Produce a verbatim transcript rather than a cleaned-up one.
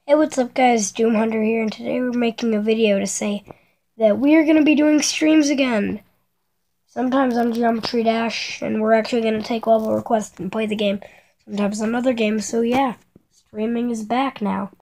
Hey, what's up guys, Doom Hunter here, and today we're making a video to say that we are going to be doing streams again. Sometimes on Geometry Dash, and we're actually going to take level requests and play the game. Sometimes on other games, so yeah, streaming is back now.